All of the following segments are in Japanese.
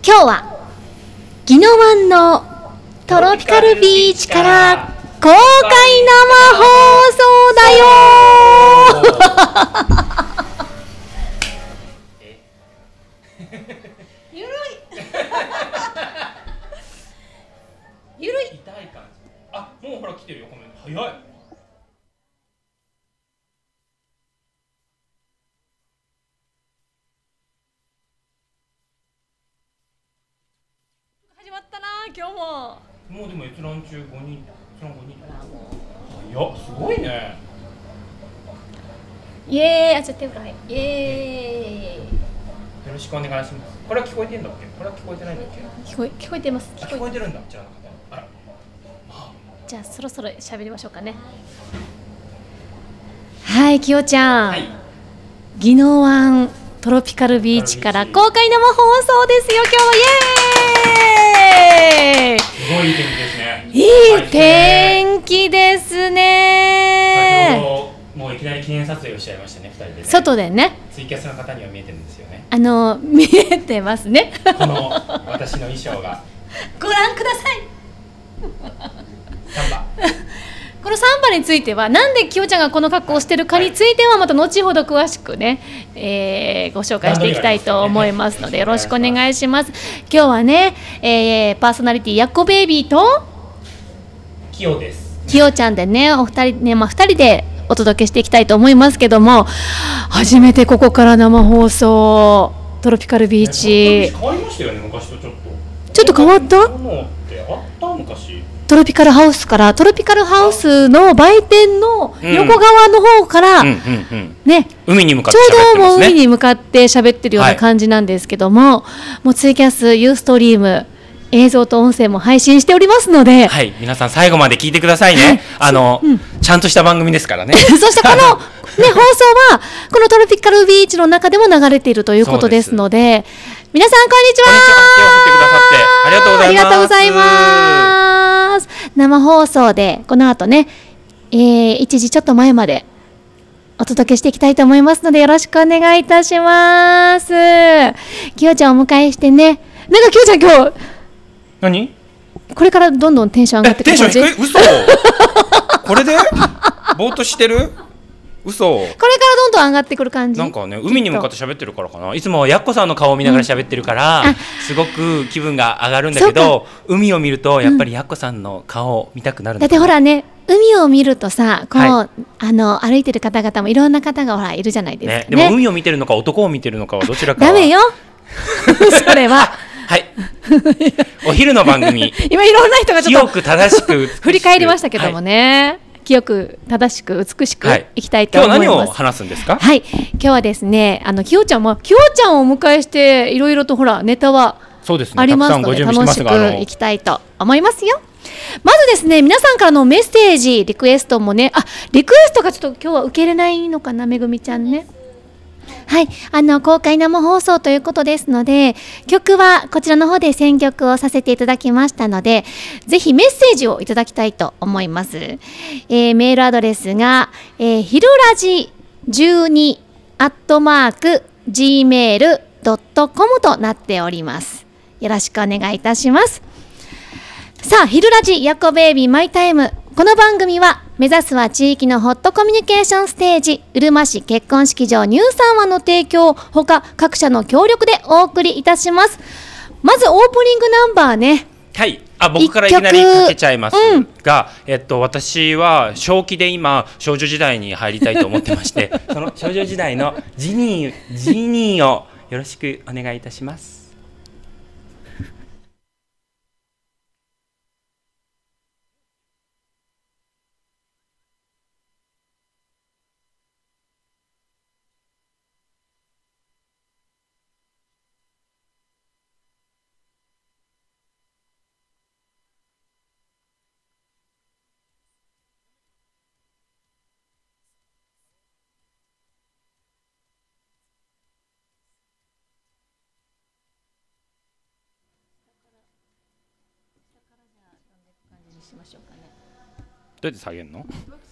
今日は宜野湾のトロピカルビーチから公開生放送だよゆるいゆるい。 痛い感じ。あ、もうほら来てるよコメント。早い。 始まったな今日も。 もうでも閲覧中5人、閲覧5人。早っ、すごいね。 イエーイ、あ、ちょっと手振らない。イエーイ。 よろしくお願いします。これは聞こえてんだっけ？これは聞こえてないんだっけ？ 聞こえてます。 聞こえてるんだ。じゃあ、あら。 じゃあそろそろ喋りましょうかね。はい、きよちゃん。 はい。 宜野湾トロピカルビーチから公開生放送ですよ。今日はイエーイ。 すごいいい天気ですね。 いい天気ですね。 先ほどもういきなり記念撮影をしちゃいましたね、2人でね。 外でね。 ツイキャスの方には見えてるんですよね。 見えてますね。 この私の衣装が。 ご覧ください。 サンバ。 このサンバについてはなんできよちゃんがこの格好をしてるかについてはまた後ほど詳しくね、ご紹介していきたいと思いますのでよろしくお願いします。今日はね、パーソナリティやっこベイビーときよです。 きよちゃんでねお二人ね、2人でお届けしていきたいと思いますけども、初めてここから生放送トロピカルビーチ、 変わりましたよね、昔とちょっと。 ちょっと変わった？ ものってあった昔。 トロピカルハウスからトロピカルハウスの売店の横側の方からね、 海に向かってちょうどもう喋ってますね。 海に向かって喋ってるような感じなんですけども、もうツイキャス、ユーストリーム、映像と音声も配信しておりますので、 はい、皆さん最後まで聞いてくださいね。ちゃんとした番組ですからね。 そしてこの、ね、放送はこのトロピカルビーチの中でも流れているということですので、皆さんこんにちは。 こんにちは。手を振ってくださってありがとうございます。 ありがとうございます。生放送でこの後ね、1時ちょっと前までお届けしていきたいと思いますのでよろしくお願いいたします。きよちゃんをお迎えしてね、なんかきよちゃん今日何？ これからどんどんテンション上がってくる感じ。 テンション低い？嘘？これでぼーっとしてる？嘘。これからどんどん上がってくる感じ。 なんかね、海に向かって喋ってるからかな。いつもやっこさんの顔を見ながら喋ってるから、すごく気分が上がるんだけど、海を見るとやっぱりやっこさんの顔を見たくなるのかな。 だってほらね、海を見るとさ、こう、歩いてる方々もいろんな方がほらいるじゃないですかね。 でも海を見てるのか男を見てるのかはどちらかは。 ダメよ。それは。 はい。お昼の番組。 今いろんな人がちょっと清く正しく振り返りましたけどもね。清く正しく美しくいきたいと思います。 今日何を話すんですか？ はい。今日はですね、きよちゃんをお迎えしていろいろとほらネタはありますので楽しくいきたいと思いますよ。まずですね、皆さんからのメッセージ、リクエストもね、リクエストがちょっと今日は受け入れないのかな、めぐみちゃんね。はい、公開生放送ということですので、曲はこちらの方で選曲をさせていただきましたので、ぜひメッセージをいただきたいと思います。メールアドレスが、ひるらじ12@gmail.com となっております。よろしくお願いいたします。さあ、ひるらじやっこベイビーマイタイム。この番組は目指すは地域のホットコミュニケーションステージうるま市結婚式場ニューサンワの提供ほか各社の協力でお送りいたします。まずオープニングナンバーね。 はい、僕からいきなりかけちゃいますが、私は正気で今少女時代に入りたいと思ってましてその少女時代のジニーをよろしくお願いいたします。どうやって下げるの？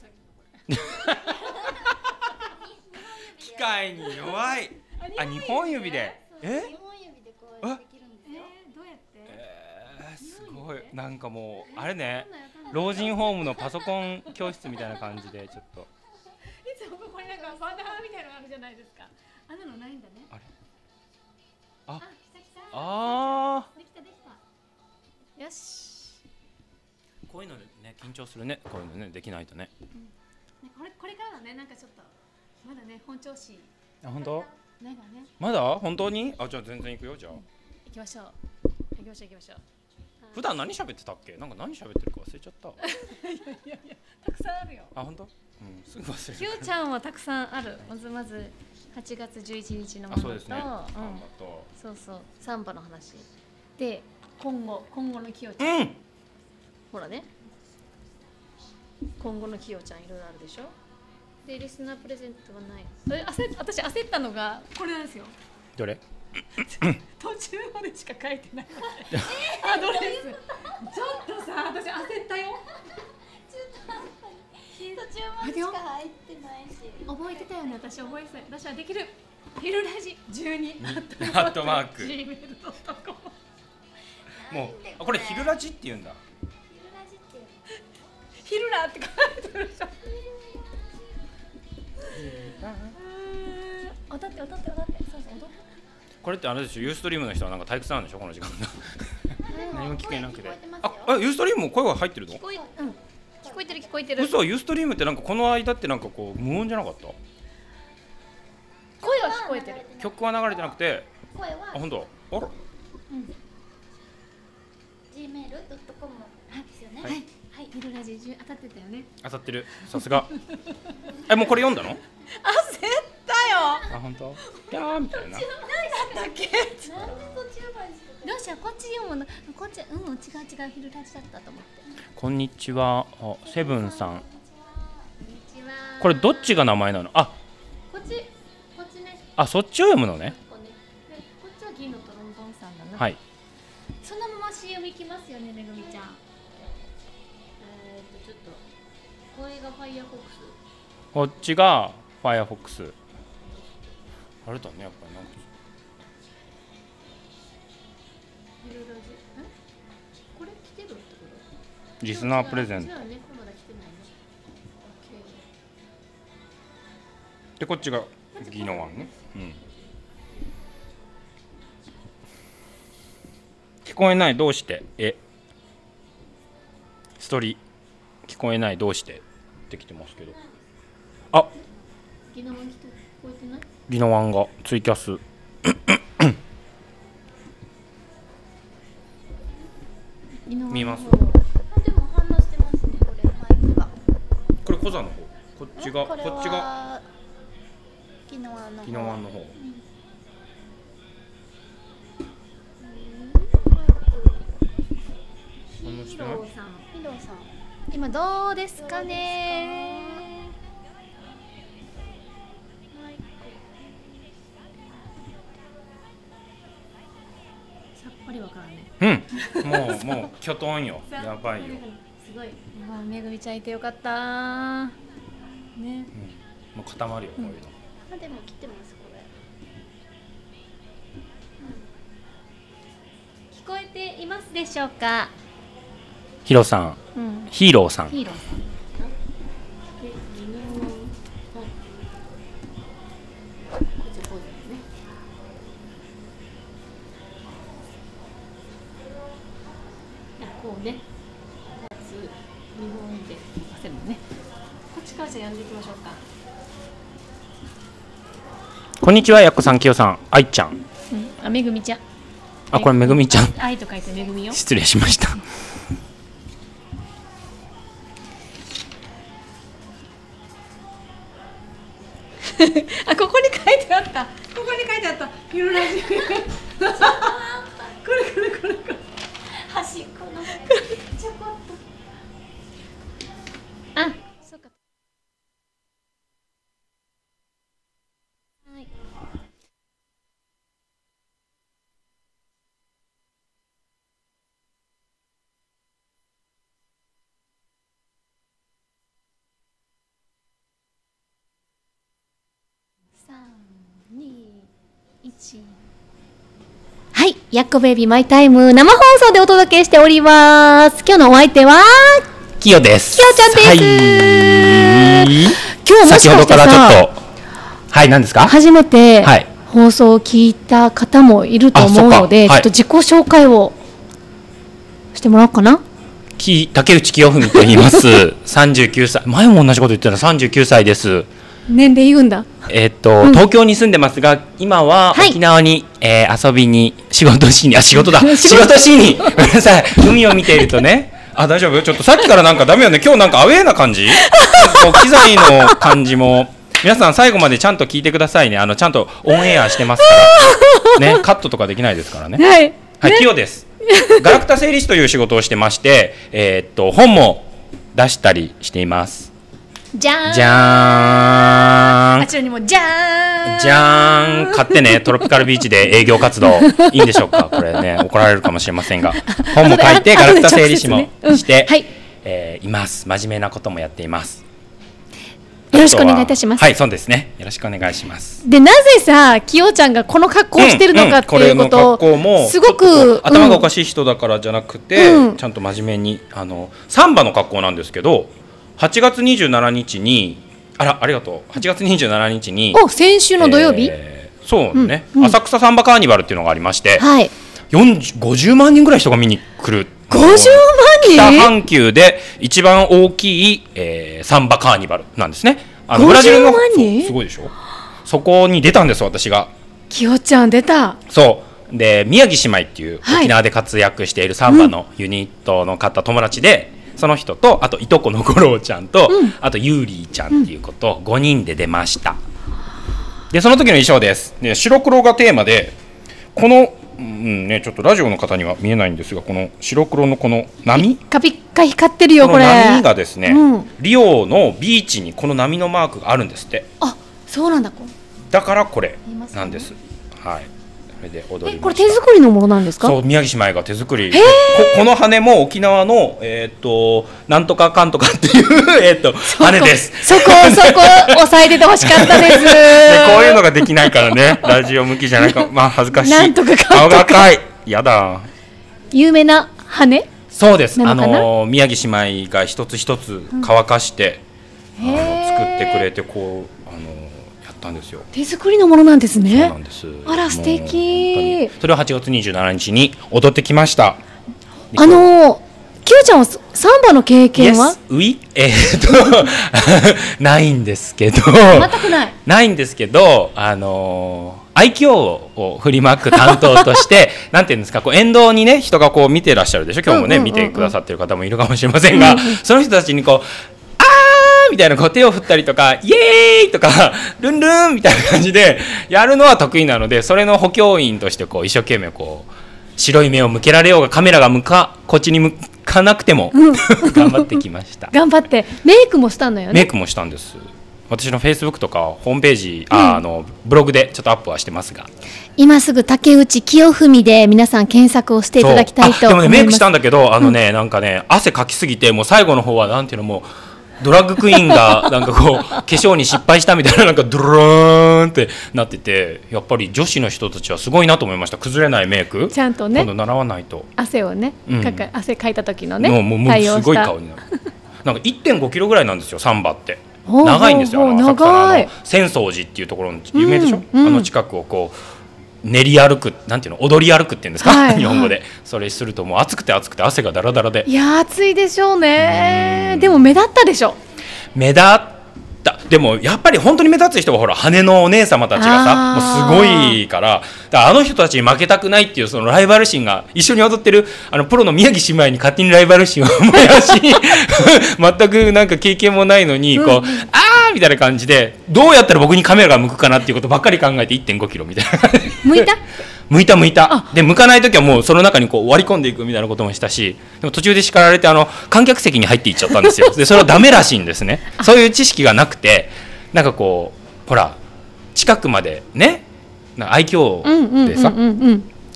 機械に弱い。2本指で。 なんかもうあれね、老人ホームのパソコン教室みたいな感じでちょっと。 いつもこれなんかバナーみたいなのあるじゃないですか。あんなのないんだね。 あれ？あ、 あ、できたできた。よし。 こういうのね緊張するね。こういうのねできないとね。 これからだね、なんかちょっとまだね本調子。 あ、本当？ なんかね。 まだ本当に？あ、じゃあ全然行くよじゃあ。 行きましょう。行きましょう行きましょう。 普段何喋ってたっけ？なんか何喋ってるか忘れちゃった。 いやたくさんあるよ。 あ、本当？うん、すぐ忘れる。 きよちゃんはたくさんある。まず8月11日のものと、 そうですね。 そうそうサンバの話で今後のきよちゃん、ほらね、今後のきよちゃんいろいろあるでしょ。でリスナープレゼントはない。私焦ったのがこれなんですよ。 どれ？ 途中までしか書いてない。アドレス。ちょっとさ、私焦ったよ。 途中までしか入ってないし。 覚えてたよね、私覚えてた。私はできる。ヒルラジ12 アットマーク。もうこれヒルラジって言うんだ。 ヒルラジっていうの。 ヒルラって書いてるでしょ。踊って。そうそう踊って。 これってあれでしょ、ユーストリームの人はなんか退屈なんでしょこの時間が。何も聞けなくて。ユーストリームも声が入ってるの？ 聞こえてる。 嘘、ユーストリームってなんかこの間ってなんかこう無音じゃなかった？ 声は聞こえてる。 曲は流れてなくて。 声は。 あ、本当。あら。 gmail.com ですよね。 はい。ヒルラジ当たってたよね。 当たってる。さすが。もうこれ読んだの？ 焦ったよ。 あ、本当。いやーみたいな。 何だったっけ？ なんで途中までしか。 どうしよう、こっち読むの。こっち違うヒルラジだったと思って。 こんにちは。セブンさん。 こんにちは。 これどっちが名前なの？あ、 こっちね。 あ、そっちを読むのね。 こっちは銀のトロンボンさんだな。 はい。 そのまま CM 行きますよね、めぐみちゃん。ちょっと声がファイアフォックス。 こっちがファイアフォックス。あれだね、やっぱりなんか。 これ来てるってこと？ リスナープレゼント。でこっちがギノワンね。聞こえないどうしてストーリー聞こえないどうしてってきてますけど。あ、 ギノワン聞こえてない？ ギノワンがツイキャス。見ます。 でも反応してますね。これマイクが。 これコザの方。こっちがギノワンの方。 ギノワンの方。 ヒロさん。今どうですかね。さっぱりわからね。もうキョトンよ。やばいよ。 すごい。めぐみちゃんいてよかったね。 もう固まるよこういうの。 あ、でも来てますこれ。 聞こえていますでしょうか。 ヒロさん、ヒーローさん。 こうね、日本で汗もね。こっちからじゃ読んでいきましょうか。 こんにちは、やっこさん、きよさん、あいちゃん。 あ、めぐみちゃん。 あ、これめぐみちゃん。 愛と書いてめぐみよ。 失礼しました。 あ、ここに書いてあった。ヒロラジ。これ。 端っこのちょこっと。 あ、そうか。はい。3、2、1。はい。 やっこベイビーマイタイム生放送でお届けしております。今日のお相手はきよです。 きよちゃんです。 はい、 今日もしかしてさ、先ほどからちょっとはい何ですか？ 初めて放送を聞いた方もいると思うので、ちょっと自己紹介をしてもらおうかな。 竹内清文と言います。39歳。前も同じこと言ってたら39歳です。 年齢言うんだ。 東京に住んでますが、今は沖縄に、遊びに仕事しにごめんなさい、海を見ているとね、大丈夫？ちょっとさっきからなんかダメよね。今日なんかアウェーな感じ？機材の感じも皆さん最後までちゃんと聞いてくださいね。ちゃんとオンエアしてますからね。カットとかできないですからね。はい、キヨです。ガラクタ整理士という仕事をしてまして、本も出したりしています。 じゃーん。 じゃーん。 あちらにもじゃーん。 じゃーん。買ってね、トロピカルビーチで営業活動いいんでしょうか。これね、怒られるかもしれませんが、本も書いてガラクタ整理士もして、います。真面目なこともやっています。 よろしくお願いいたします。 はい、そうですね。よろしくお願いします。 で、なぜさ、きよちゃんがこの格好をしてるのかっていうことを、すごく頭がおかしい人だからじゃなくて、ちゃんと真面目にサンバの格好なんですけど、8月27日にありがとう。8月27日に先週の土曜日、 そうね、浅草サンバカーニバルっていうのがありまして、50万人ぐらい人が見に来る。 50万人？ 北半球で一番大きい、サンバカーニバルなんですね。ブラジルのすごいでしょ。そこに出たんです、私が。 きよちゃん出た。 そうで、宮城姉妹っていう沖縄で活躍しているサンバのユニットの方、友達で、その人とあといとこの五郎ちゃんと、あとユーリーちゃんっていう子と5人で出ました。でその時の衣装です。で白黒がテーマで、このちょっとラジオの方には見えないんですが、この白黒のこの波、 ピッカピッカ光ってるよ。これ波がですね、リオのビーチにこの波のマークがあるんですって。 そうなんだ。 だからこれなんです。はい、それで踊りました。 これ手作りのものなんですか？ そう、宮城姉妹が手作り。この羽も沖縄のなんとかかんとかっていう羽です。 そこ押さえててほしかったです。 こういうのができないからね、ラジオ向きじゃないか。まあ恥ずかしい。 なんとかかんとか。 青が赤い。やだ。 有名な羽？ そうです。宮城姉妹が一つ一つ乾かして作ってくれて、こうやったんですよ。 手作りのものなんですね。 そうなんです。 あら素敵。 それを8月27日に踊ってきました。 きよちゃんはサンバの経験は？ ないんですけど。 全くない。 ないんですけど、愛嬌を振りまく担当としてなんていうんですか、こう沿道にね人がこう見てらっしゃるでしょ。今日もね見てくださってる方もいるかもしれませんが、その人たちにこうみたいなこう手を振ったりとか、イエーイとかルンルンみたいな感じでやるのは得意なので、それの補強員としてこう一生懸命こう白い目を向けられようがカメラがこっちに向かなくても、頑張ってきました。 頑張ってメイクもしたのよね。 メイクもしたんです。私のフェイスブックとかホームページ、ブログでちょっとアップはしてますが、 今すぐ竹内清文で皆さん検索をしていただきたいと思います。 でもね、メイクしたんだけどなんかね汗かきすぎて、もう最後の方はなんていうの、もうドラッグクイーンがなんかこう化粧に失敗したみたいな、なんかドローンってなってて、やっぱり女子の人たちはすごいなと思いました。崩れないメイクちゃんとね、 今度習わないと。 汗をね、汗かいた時のねもうすごい顔になる。なんか 1.5 キロぐらいなんですよ、サンバって。長いんですよ。浅草の浅草寺っていうところの有名でしょ、近くをこう練り歩く、なんていうの、踊り歩くっていうんですか、日本語で。それするともう暑くて汗がダラダラで。 いや暑いでしょうね。でも目立ったでしょ。 目立った。でもやっぱり本当に目立つ人はほら羽のお姉様たちがさ、もうすごいから、あの人たちに負けたくないっていうそのライバル心が、一緒に踊ってるプロの宮城姉妹に勝手にライバル心を燃やし全くなんか経験もないのにこう、みたいな感じで、どうやったら僕にカメラが向くかなっていうことばっかり考えて 1.5 キロみたいな向いたで、向かないときはもうその中にこう割り込んでいくみたいなこともしたし、でも途中で叱られて観客席に入っていっちゃったんですよ。でそれはダメらしいんですね。そういう知識がなくて、なんかこうほら近くまでね、愛嬌でさ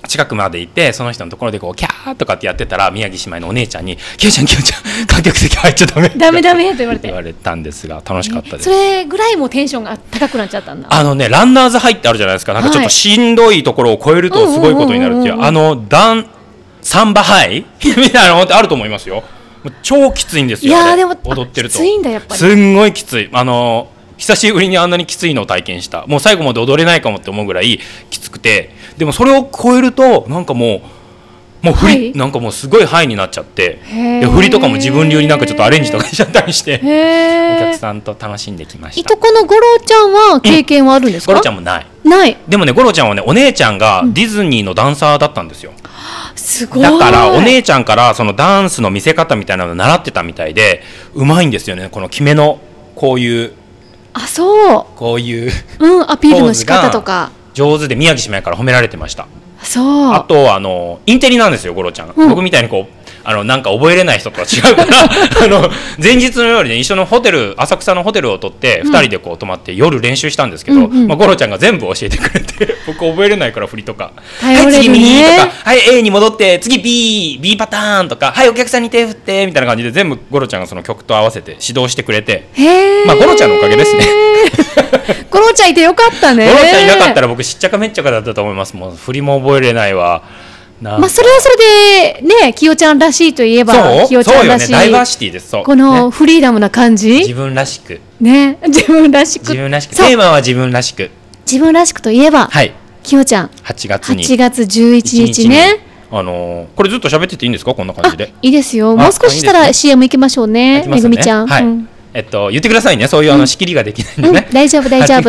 近くまで行ってその人のところでこうキャーとかってやってたら、宮城姉妹のお姉ちゃんに「きよちゃん観客席入っちゃダメ」 ダメって言われたんですが、楽しかったです。 それぐらいもテンションが高くなっちゃったんだ。 ランナーズハイってあるじゃないですか。なんかちょっとしんどいところを超えるとすごいことになるっていう、サンバハイみたいなのってあると思いますよ。もう超きついんですよ。 いやでも踊ってるときついんだやっぱり。 すんごいきつい。久しぶりにあんなにきついのを体験した。もう最後まで踊れないかもって思うぐらいきつくて、でもそれを超えるとなんかもう振り、なんかもうすごいハイになっちゃって、振りとかも自分流になんかちょっとアレンジとかしちゃったりして、お客さんと楽しんできました。 いとこのゴロちゃんは経験はあるんですか？ ゴロちゃんもない。でもね、ゴロちゃんはね、お姉ちゃんがディズニーのダンサーだったんですよ。 すごい。 だからお姉ちゃんからそのダンスの見せ方みたいなのを習ってたみたいで、うまいんですよね。この決めのこういうこういう、 アピールの仕方とか上手で、宮城姉妹から褒められてました。 そう。 あとインテリなんですよ、ゴロちゃん。僕みたいにこうなんか覚えれない人とは違うから前日の夜に一緒のホテル、浅草のホテルを取って2人でこう泊まって夜練習したんですけど、ゴロちゃんが全部教えてくれて僕覚えれないから、振りとかはい次右とか、はい A に戻って次 B パターンとか、はいお客さんに手振ってみたいな感じで全部ゴロちゃんがその曲と合わせて指導してくれて、ゴロちゃんのおかげですねゴロちゃんいてよかったね。 ゴロちゃんいなかったら僕しっちゃかめっちゃかだったと思います。もう振りも覚えれないわ。 それはそれでね、きよちゃんらしいといえばきよちゃんらしい、 ダイバーシティです。 このフリーダムな感じ、 自分らしくね、自分らしくテーマは自分らしくといえば、きよちゃん 8月 11日ね。 これずっと喋ってていいんですか？こんな感じで。 いいですよ。もう少ししたら CM 行きましょうね、めぐみちゃん。 言ってくださいね。そういう仕切りができないんでね。 大丈夫8月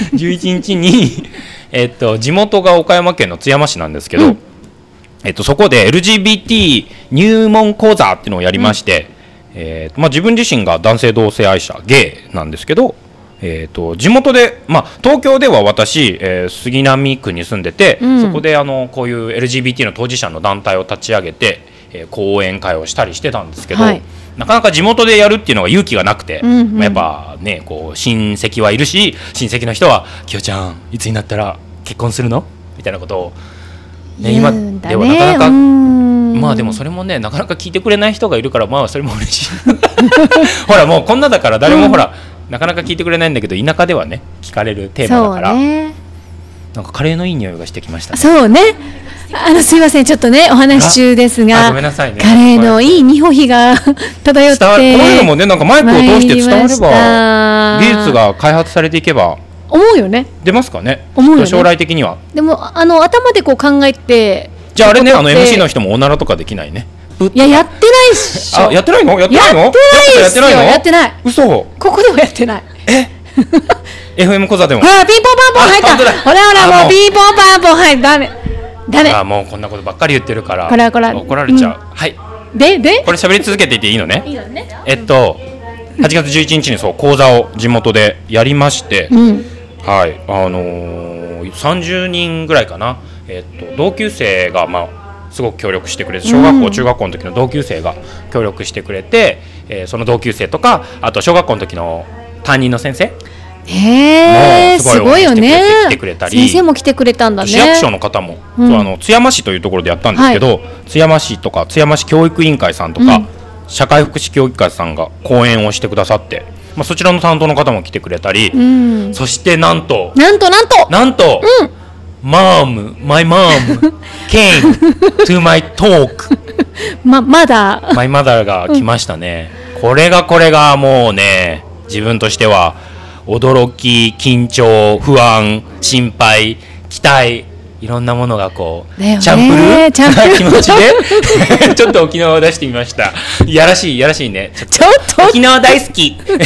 11日に地元が岡山県の津山市なんですけど、そこで LGBT 入門講座っていうのをやりまして、自分自身が男性同性愛者ゲイなんですけど、地元で、東京では私、杉並区に住んでて、そこでこういう LGBT の当事者の団体を立ち上げて、講演会をしたりしてたんですけど、なかなか地元でやるっていうのが勇気がなくて、やっぱね、こう親戚はいるし、親戚の人は「きよちゃんいつになったら結婚するの？」みたいなことを今ではなかなか、でもそれもね、なかなか聞いてくれない人がいるから、それも嬉しいほらもうこんなだから誰もほら、なかなか聞いてくれないんだけど、田舎ではね聞かれるテーマだから、なんかカレーのいい匂いがしてきましたね。 そうね、すいません、ちょっっとねお話中ですが、 ごめんなさいね、 カレーのいい匂いが漂って、こういうのもね、なんかマイクを通して伝われば、技術が開発されていけば思うよね。 出ますかね。 思うよね。 将来的には。 でも頭でこう考えて、 じゃああれね、MC の人もおならとかできないね。 いや、やってないっしょ。 やってないの？やってないの？ やってないの？やってない。 嘘。 ここでもやってない。 FM 講座でも。 ほら、ピンポンパンポン入った。ほらほら、もうピンポンパンポン入った。ダメ。 もうこんなことばっかり言ってるからこら怒られちゃう。はい。 でこれ喋り続けていていいのね。 いいのね。 8月11日にそう講座を地元でやりまして、はい、30人ぐらいかな。同級生がすごく協力してくれて、小学校、中学校の時の同級生が協力してくれて、その同級生とか、あと小学校の時の担任の先生、 すごいよね。 来てくれたり、 先生も来てくれたんだね。 市役所の方も、津山市というところでやったんですけど、津山市とか津山市教育委員会さんとか、社会福祉協議会さんが講演をしてくださって、そちらの担当の方も来てくれたり、そしてなんと、my mom came to my talk マダーが来ましたね。これがもうね、自分としては驚き、緊張、不安、心配、期待、いろんなものがこう、チャンプルーな気持ちでちょっと沖縄を出してみました。いやらしいね。ちょっと沖縄大好きその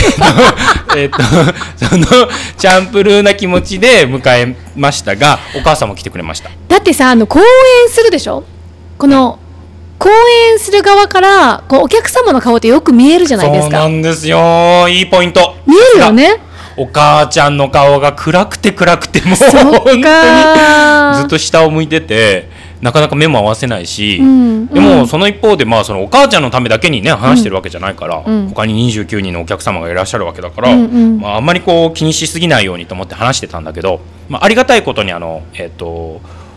チャンプルーな気持ちで迎えましたが、お母さんも来てくれました。 だってさ、講演するでしょ。この講演する側からこうお客様の顔ってよく見えるじゃないですか。 そうなんですよ。いいポイント。 見えるよね。 お母ちゃんの顔が暗くてもう本当にずっと下を向いてて、なかなか目も合わせないし、でもその一方でそのお母ちゃんのためだけにね話してるわけじゃないから、他に29人のお客様がいらっしゃるわけだから、あんまりこう気にしすぎないようにと思って話してたんだけど、ありがたいことに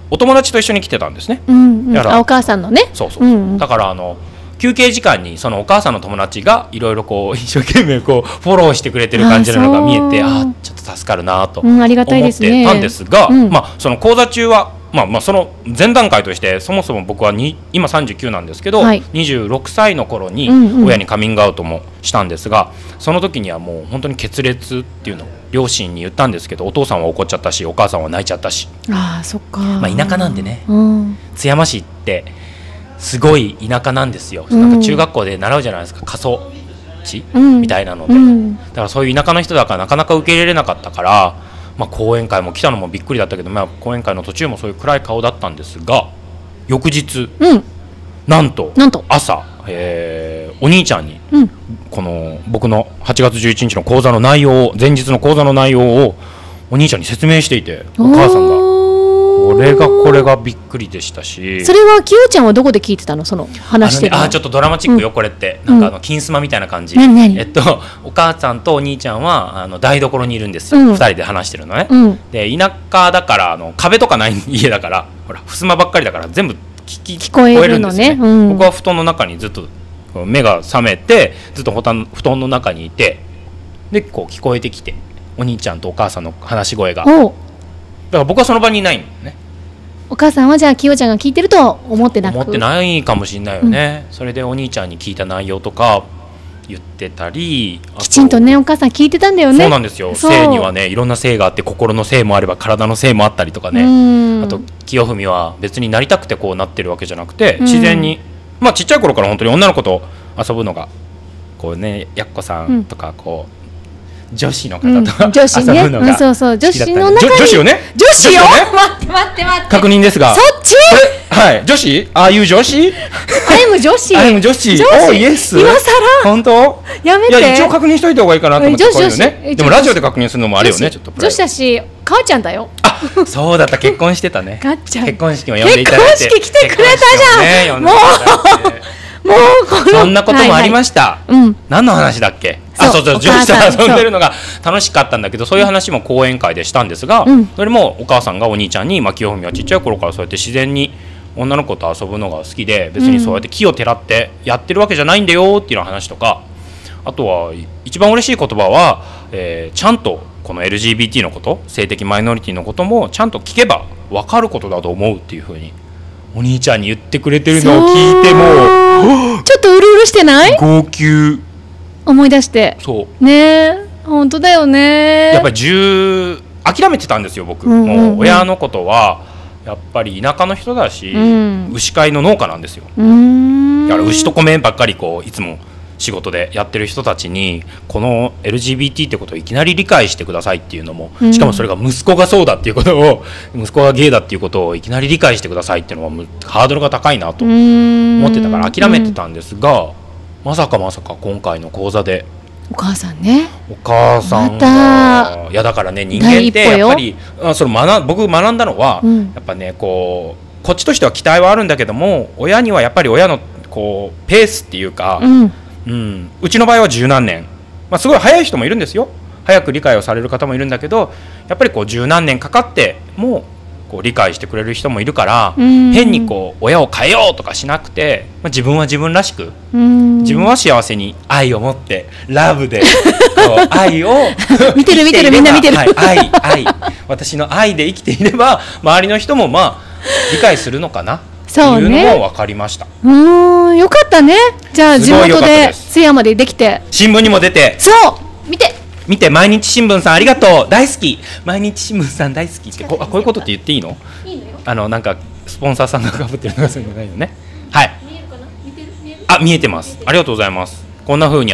お友達と一緒に来てたんですね。 お母さんのね。 そうそう。だから休憩時間にそのお母さんの友達がいろいろこう一生懸命こうフォローしてくれてる感じなのが見えて、ちょっと助かるなと思ってたんですが、その講座中はその前段階としてそもそも僕は今39なんですけど、26歳の頃に親にカミングアウトもしたんですが、その時にはもう本当に決裂っていうのを両親に言ったんですけど、お父さんは怒っちゃったしお母さんは泣いちゃったし、 そっか。 田舎なんでね、津山市ってすごい田舎なんですよ。なんか中学校で習うじゃないですか、過疎地みたいなので、だからそういう田舎の人だからなかなか受け入れれなかったから、講演会も来たのもびっくりだったけど、講演会の途中もそういう暗い顔だったんですが、翌日、なんと朝、お兄ちゃんに、この僕の8月11日の講座の内容を、前日の講座の内容をお兄ちゃんに説明していて、お母さんがこれがびっくりでしたし。 それはきよちゃんはどこで聞いてたの、その話してるの？ ちょっとドラマチックよ、これってなんか金スマみたいな感じ。お母さんとお兄ちゃんは台所にいるんですよ、2人で話してるのね。で田舎だから壁とかない家だから、ほら襖ばっかりだから全部聞こえるんですね。僕は布団の中にずっと目が覚めて、ずっと布団の中にいて、でこう聞こえてきて、お兄ちゃんとお母さんの話し声が。だから僕はその場にいないのね。 お母さんはじゃあきよちゃんが聞いてると思ってないかもしれないよね。それでお兄ちゃんに聞いた内容とか言ってたり、 きちんとねお母さん聞いてたんだよね。 そうなんですよ。性にはねいろんな性があって、心の性もあれば体の性もあったりとかね。あと清文は別になりたくてこうなってるわけじゃなくて、自然にちっちゃい頃から本当に女の子と遊ぶのがこうね、やっこさんとかこう、女子の方と遊ぶのが好きだったんで、女子よね。 女子よ。待って確認ですが、 そっち？ はい、女子？ああいう女子？ アイム女子。 おイエス。 今更？ 本当？ やめて。 いや一応確認しといた方がいいかなと思って、こういうのね。でもラジオで確認するのもあるよね、ちょっと。 女子だし、母ちゃんだよ。 そうだった、結婚してたね。結婚式も呼んでいただいて。 結婚式来てくれたじゃん。もうそんなこともありました。何の話だっけ？女子と遊んでるのが楽しかったんだけど、そういう話も講演会でしたんですが、それもお母さんがお兄ちゃんに、清文はちっちゃい頃からそうやって自然に女の子と遊ぶのが好きで、別にそうやって奇をてらってやってるわけじゃないんだよっていう話とか、あとは一番嬉しい言葉は、ちゃんとこの LGBT のこと、性的マイノリティのこともちゃんと聞けば分かることだと思うっていうふうにお兄ちゃんに言ってくれてるのを聞いて、もちょっとうるうるしてない？ 号泣。 思い出して。 そうね、本当だよね。 やっぱり諦めてたんですよ、僕。もう親のことはやっぱり田舎の人だし、牛飼いの農家なんですよ。だから牛と米ばっかりこういつも仕事でやってる人たちに、この LGBT ってことをいきなり理解してくださいっていうのも、しかもそれが息子がそうだっていうことを、息子がゲイだっていうことをいきなり理解してくださいっていうのはハードルが高いなと思ってたから諦めてたんですが、まさか今回の講座でお母さんね、 お母さんが、いやだからね、人間ってやっぱり僕学んだのは、やっぱねこっちとしては期待はあるんだけども、親にはやっぱり親のこうペースっていうか、うちの場合は十何年、すごい早い人もいるんですよ。早く理解をされる方もいるんだけど、やっぱりこう十何年かかってもこう理解してくれる人もいるから、変にこう親を変えようとかしなくて、自分は自分らしく、自分は幸せに愛を持ってラブでこう愛を見てるみんな見てる、 愛私の愛で生きていれば周りの人も理解するのかなっていうのも分かりました。 よかったね。じゃあ地元で津山でできて、 新聞にも出て、 そう見て毎日新聞さんありがとう、大好き、毎日新聞さん大好きってこういうことって言っていいの？いいのよ。なんかスポンサーさんがかぶってるのがそういうのないよね。はい。見えるかな？見えてます。ありがとうございます。こんな風に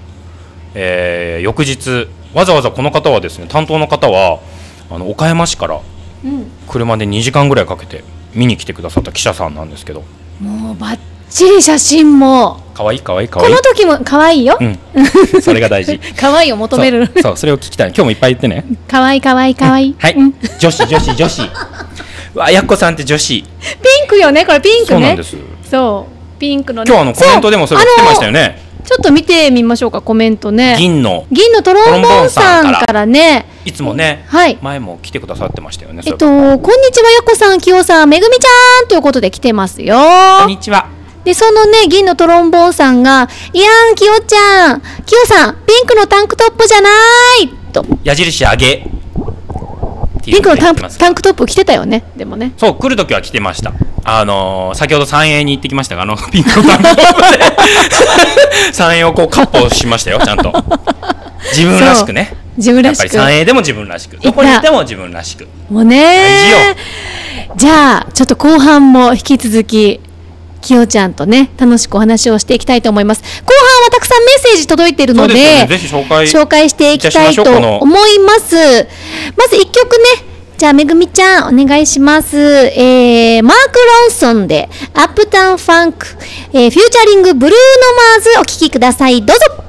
翌日わざわざこの方はですね、担当の方は岡山市から車で2時間ぐらいかけて見に来てくださった記者さんなんですけど、 もうバッチリ写真も可愛いこの時も可愛いよ。 それが大事。 可愛いを求める。 そうそれを聞きたい。今日もいっぱい言ってね。 可愛いはい。女子わ、やっこさんって女子。 ピンクよね、これピンクね。 そうなんです。 そうピンクのね。 今日コメントでもそれ来てましたよね。 ちょっと見てみましょうか、コメントね。 銀のトロンボーンさんからね、 いつもね、 はい、 前も来てくださってましたよね。 こんにちは、やこさん、きよさん、めぐみちゃんということで来てますよ。 こんにちは。 で、そのね、銀のトロンボーンさんが、いやん、きよちゃん、きよさん、ピンクのタンクトップじゃないと。 矢印上げ。 ピンクのタンクトップ着てたよね、でもね。 そう、来るときは着てました。先ほど三栄に行ってきましたが、ピンクのタンクトップで三栄をこうカッポしましたよ、ちゃんと。自分らしくね。 自分らしく。 やっぱり三栄でも自分らしく。どこにいても自分らしく。 もうね。じゃあ、ちょっと後半も引き続き、きよちゃんとね、楽しくお話をしていきたいと思います。後半はたくさんメッセージ届いているので、 ね、ぜひ紹介していきたいと思います。まず1曲ね、じゃあめぐみちゃんお願いします。マーク・ロンソンでアップタウン・ファンク、フューチャリング・ブルーノ・マーズお聴きください。どうぞ。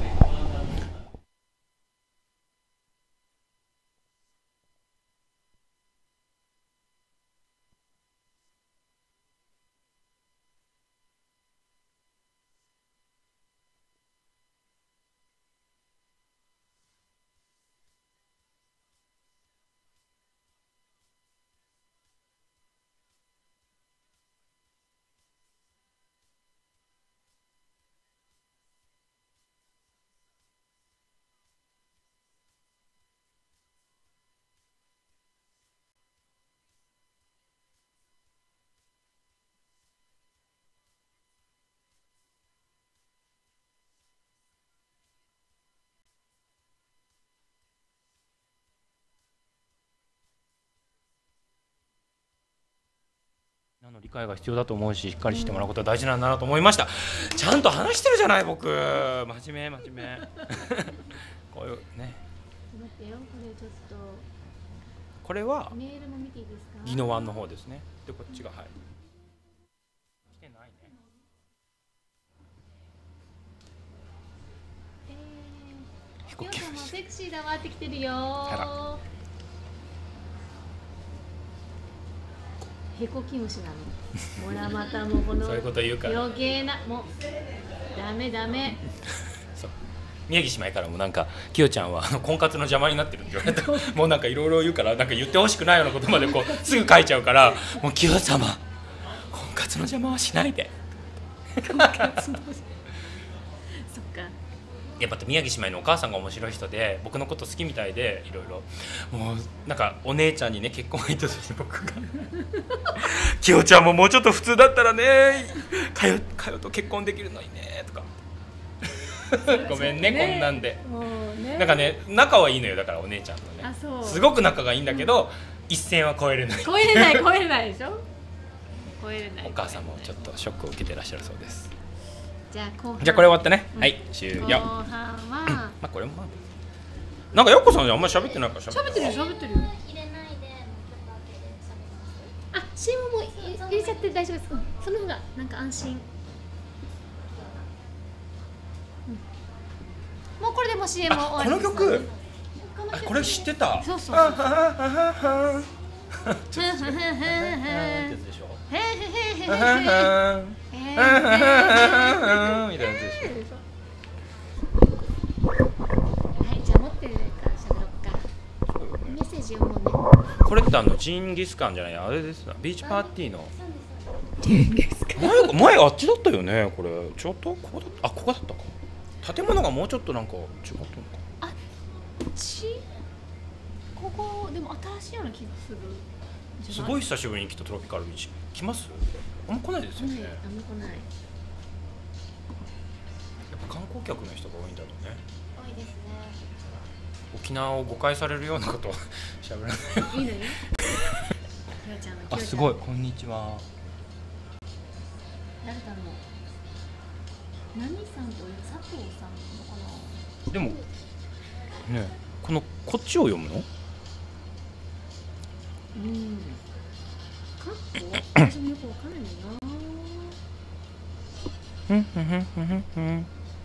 理解が必要だと思うし、しっかりしてもらうことは大事なんだなと思いました。ちゃんと話してるじゃない僕。真面目こういうね。 待ってよ、これちょっと。 これはメールも見ていいですか？ 宜野湾の方ですね。でこっちがはい。来てないね。 飛行機もセクシーだわってきてるよ。へこき虫なの。ほらまたもうこのそういうこと言うから余計なもうダメそう宮城姉妹からもなんかきよちゃんは婚活の邪魔になってるって言われたもうなんかいろいろ言うからなんか言ってほしくないようなことまでこうすぐ書いちゃうからもうきよ様婚活の邪魔はしないで婚活のそっかやっぱ宮城姉妹のお母さんが面白い人で僕のこと好きみたいでいろいろもうなんかお姉ちゃんにね結婚相手として僕がきよちゃんももうちょっと普通だったらねかよと結婚できるのにねとかごめんねこんなんでなんかね仲はいいのよだからお姉ちゃんとねすごく仲がいいんだけど、一線は越えれない超えれないでしょ超えれないお母さんもちょっとショックを受けてらっしゃるそうです。 じゃあこれ終わったね、はい終了。 後半はまあこれもなんかやっこさんじゃあんまり喋ってないから喋ってるよ入れないでもう曲開けて喋ります。 あ、CM も入れちゃって大丈夫です。その方がなんか安心。もうこれでも CM 終わりです。 この曲これ知ってた。 そうそう。 みたいなやつでしょ。 はい、じゃあ持ってるから喋ろっか。メッセージ読むもんね。 これってジンギスカンじゃないあれですな。ビーチパーティーの。 ジンギスカン。 前あっちだったよね。これちょっとここだったか。建物がもうちょっとなんか違ったのか。 あっち。ここでも新しいような気がする。 すごい久しぶりに来たトロピカルビーチ。来ます？あんま来ないですよね。 あんま来ない。やっぱ観光客の人が多いんだろうね。 多いですね。 沖縄を誤解されるようなことを喋らない。 いいのよ。 あ、すごい。こんにちは。 誰だろう。何さんと佐藤さんのかな。 でもね、こっちを読むの？ カッコ私もよくわかんないな。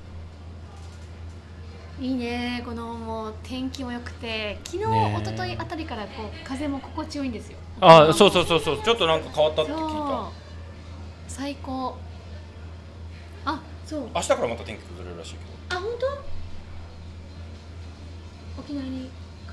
いいね、このもう天気も良くて昨日、一昨日あたりからこう風も心地よいんですよ。 あ、そうちょっとなんか変わったって聞いた。 最高。あ、そう。 明日からまた天気崩れるらしいけど。 あ、本当？沖縄に帰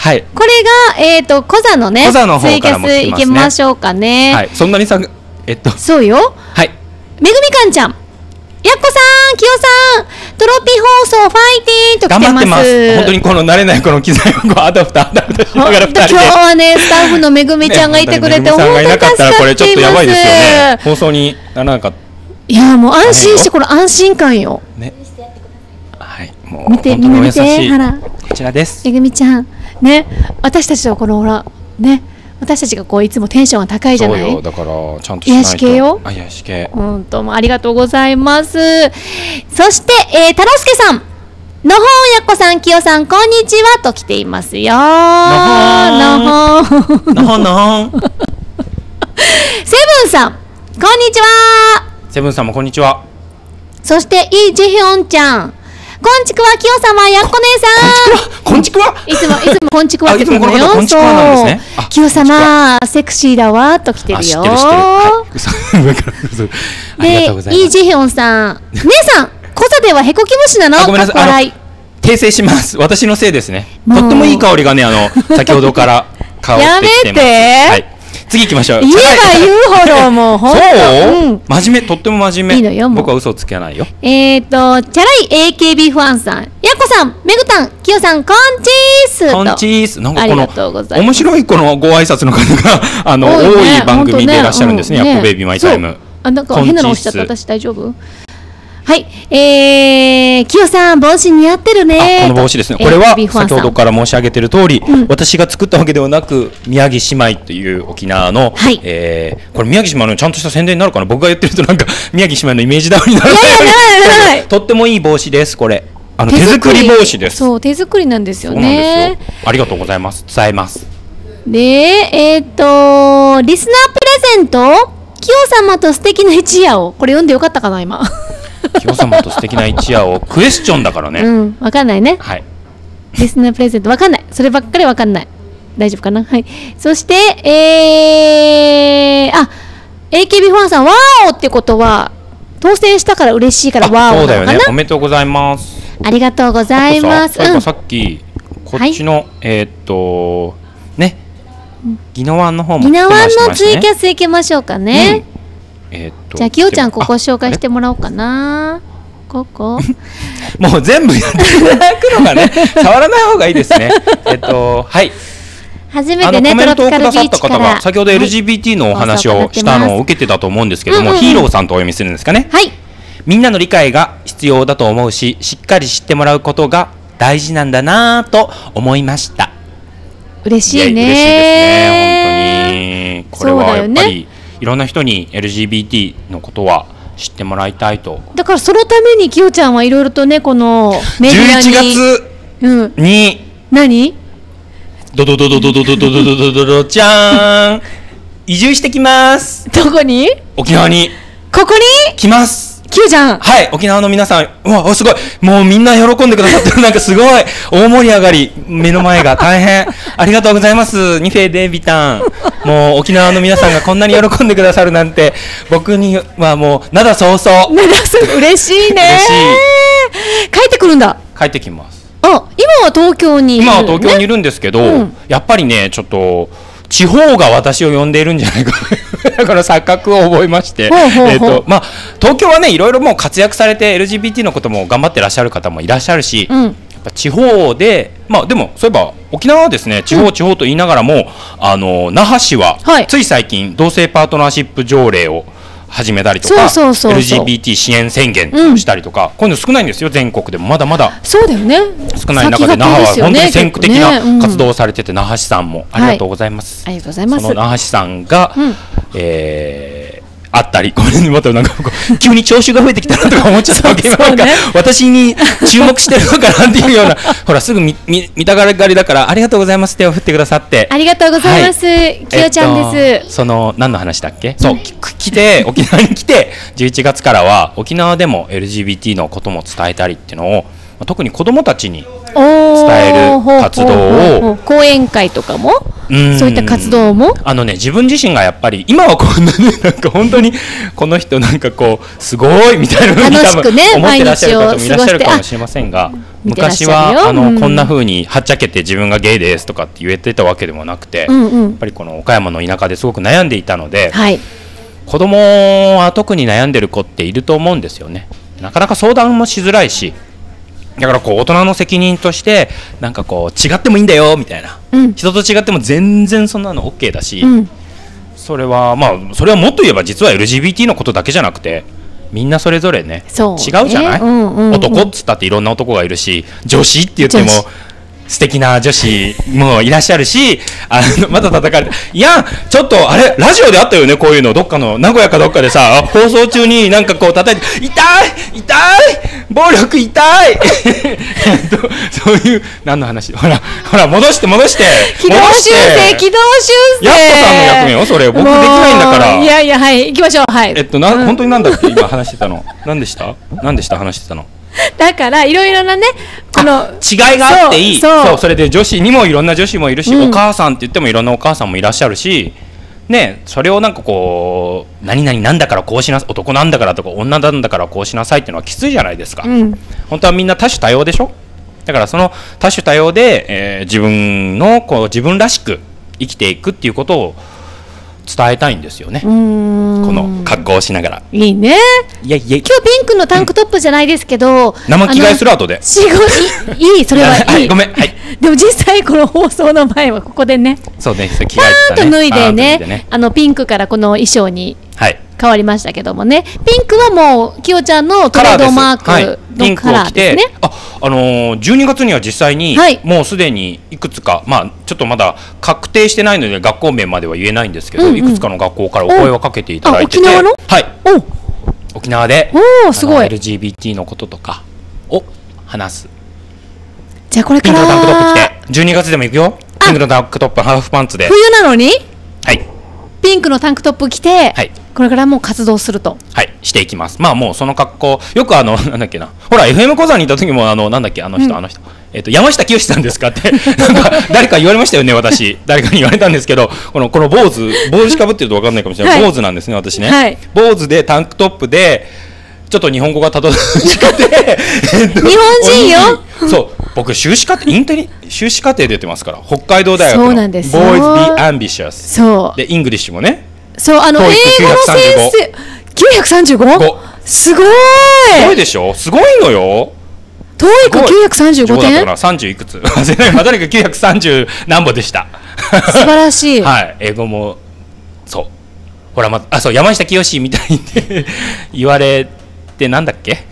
はい。 これがコザのね、 コザの方ツイキャスからも来てますね。 行きましょうかね。 はい。そんなにさそうよ。 はい。 めぐみかんちゃん、やっこさん、きよさん、トロピ放送ファイティーンと来てます。 頑張ってます。本当にこの慣れないこの機材をこうアダプターしながら2人で。 今日はね、スタッフのめぐみちゃんがいてくれて、 本当にめぐみさんがいなかったらこれちょっとやばいですよね。放送にならなかった。 いやもう安心して、この安心感よ。 ね。はい。もう見て、みんな見て、ほら。 こちらです。 めぐみちゃん、ね、私たちはこのほらね。私たちがこういつもテンションが高いじゃない。 そうよ、だからちゃんとしないと。 癒し系よ。 癒し系。 本当もありがとうございます。そして太郎介さん、のほんやっこさん、きよさん、こんにちはと来ていますよ。のほん。 のほんのほん。 セブンさん、こんにちは。 セブンさんもこんにちは。 そしてイ・ジェヒョンちゃん。こんちくわ、きよ様、やっこ姉さん。 こんちくわ。 いつもこんちくわって言うのよ。こんちくわなんですね。 きよ様、セクシーだわと来てるよ。 知ってる知ってる。 で、イ・ジェヒョンさん、姉さん、コザではへこき虫なの？ ごめんなさい。訂正します。私のせいですね。とってもいい香りがね、先ほどから香ってきてます。 やめて。 はい。次行きましょう。 言えば言うほどもう本当。 そう？真面目、とっても真面目。 いいのよ、 僕は嘘をつけないよ。 チャラい AKB ファンさん、やっこさん、めぐたん、きよさん、こんちーす。 こんちーす。なんかこの面白いこのご挨拶の方が多い番組でいらっしゃるんですね。やっこベイビーマイタイム。 なんか変なの押しちゃった。私大丈夫？はい、きよさん、帽子似合ってるね。 この帽子ですね。これは先ほどから申し上げている通り、私が作ったわけではなく、宮城姉妹という沖縄の、これ宮城姉妹のちゃんとした宣伝になるかな。僕が言ってるとなんか宮城姉妹のイメージダウンになる。とってもいい帽子です。これ手作り帽子です。 そう、手作りなんですよね。 ありがとうございます。伝えます。 で、リスナープレゼント、きよ様と素敵な一夜を、これ読んでよかったかな今。 きよ様と素敵な一夜をクエスチョンだからね。 わかんないね。 はい。 リスナープレゼントわかんない。そればっかりわかんない。大丈夫かな。はい。そしてAKB ファンさん、ワーオってことは当選したから嬉しいからワーオなのかな。そうだよね。 おめでとうございます。 ありがとうございます。 さっきこっちのね、宜野湾の方も宜野湾のツイキャス行きましょうかね。じゃあきよちゃんここ紹介してもらおうかな。ここもう全部やっていただくのがね、触らない方がいいですね。はい。 初めてね、 コメントをくださった方が先ほど LGBT のお話をしたのを受けてたと思うんですけども、ヒーローさんとお読みするんですかね。 はい。 みんなの理解が必要だと思うし、しっかり知ってもらうことが大事なんだなと思いました。 嬉しいね。 嬉しいですね。本当にこれはやっぱりいろんな人に LGBT のことは知ってもらいたいと。 だからそのためにきよちゃんはいろいろとね、このメディアに 11月に何ドドドドドドドドドドドドじゃーん、移住してきます。 どこに？ 沖縄に。 ここに来ます。 きよちゃん。 はい、沖縄の皆さん、うわ、すごい、もうみんな喜んでくださってる。なんかすごい大盛り上がり。目の前が大変ありがとうございます。ニフェデビタン。もう沖縄の皆さんがこんなに喜んでくださるなんて、僕にはもう灘そうそう。 嬉しいね。 嬉しい。 帰ってくるんだ。 帰ってきます。 今は東京にいる、 今は東京にいるんですけど、やっぱりね、ちょっと地方が私を呼んでいるんじゃないかだから錯覚を覚えまして、まあ東京はね、いろいろもう活躍されて LGBT のことも頑張ってらっしゃる方もいらっしゃるし、やっぱ地方で、まあでもそういえば沖縄はですね、地方地方と言いながらも、那覇市はつい最近同性パートナーシップ条例を始めたりとか、LGBT 支援宣言をしたりとか、こういうの少ないんですよ、全国でもまだまだ。 そうだよね。 少ない中で那覇は本当に先駆的な活動をされてて、那覇市さんもありがとうございます。 ありがとうございます。 その那覇市さんがあったり、これにまたなんか急に聴衆が増えてきたなとか思っちゃったわけ。なんか私に注目してるのかなっていうような、ほらすぐ見たがりだから、ありがとうございます、手を振ってくださって。 ありがとうございます。きよちゃんです。 その何の話だっけ？そう、来て沖縄に来て11月からは沖縄でも LGBT のことも伝えたりっていうのを、特に子どもたちに伝える活動を、 講演会とかもそういった活動も自分自身がやっぱり今はこんなねなんか本当にこの人なんかこうすごいみたいな風に多分思ってらっしゃる方もいらっしゃるかもしれませんが、昔はこんな風にはっちゃけて自分がゲイですとかって言えてたわけでもなくて、やっぱりこの岡山の田舎ですごく悩んでいたので、子供は特に悩んでる子っていると思うんですよね。なかなか相談もしづらいし、だからこう大人の責任としてなんかこう違ってもいいんだよみたいな、人と違っても全然そんなの OK だし、それはそれはもっと言えば実は LGBT のことだけじゃなくてみんなそれぞれね違うじゃない、男っつったっていろんな男がいるし、女子って言っても素敵な女子もいらっしゃるし、また叩かれて、いやちょっとあれラジオであったよね、こういうのどっかの名古屋かどっかでさ放送中になんかこう叩いて痛い暴力痛いそういう何の話、ほら戻して軌道修正やっこさんの役目よそれ、僕できないんだから。 いやはい行きましょう。 本当になんだっけ今話してたの何でした話してたの。 だからいろいろなねこの違いがあっていい。それで女子にもいろんな女子もいるし、お母さんって言ってもいろんなお母さんもいらっしゃるしね、それをなんかこう何々なんだからこうしなさい、男なんだからとか女なんだからこうしなさいっていうのはきついじゃないですか、本当はみんな多種多様でしょ。だからその多種多様で、自分らしく生きていくっていうことを伝えたいんですよね。この格好をしながら。 いいね。 今日ピンクのタンクトップじゃないですけど、 生着替えする後で。 いいそれはいい。 ごめん。 でも実際この放送の前はここでね。 そうね。着替えてたね。パーンと脱いでね。ピンクからこの衣装に変わりましたけどもね。ピンクはもうきよちゃんのトレードマークのカラーですね。 12月には実際にもうすでにいくつかちょっとまだ確定してないので学校名までは言えないんですけど、いくつかの学校からお声をかけていただいてて、 沖縄の？ はい。沖縄で LGBT のこととかを話す。 じゃあこれからピンクのタンクトップ着て12月でも行くよ。ピンクのタンクトップハーフパンツで。 冬なのに？ はい。 ピンクのタンクトップ着て、これからもう活動すると。していきます。もうその格好、よくなんだっけな、ほら FM 講座にいた時もなんだっけあの人、山下清さんですかってなんか誰か言われましたよね。私誰かに言われたんですけど、この坊主かぶってると分かんないかもしれない、坊主なんですね私ね、坊主でタンクトップでちょっと日本語がたどたどしくて日本人よ。 そう僕修士課程出てますから、北海道大学の Boys Be Ambitious そうでイングリッシュもね、 そう英語の先生935すごいでしょ。すごいのよ。 トーイック935点 30いくつとにかく930何歩でした素晴らしい英語もそうほらそう山下清みたいに言われてなんだっけ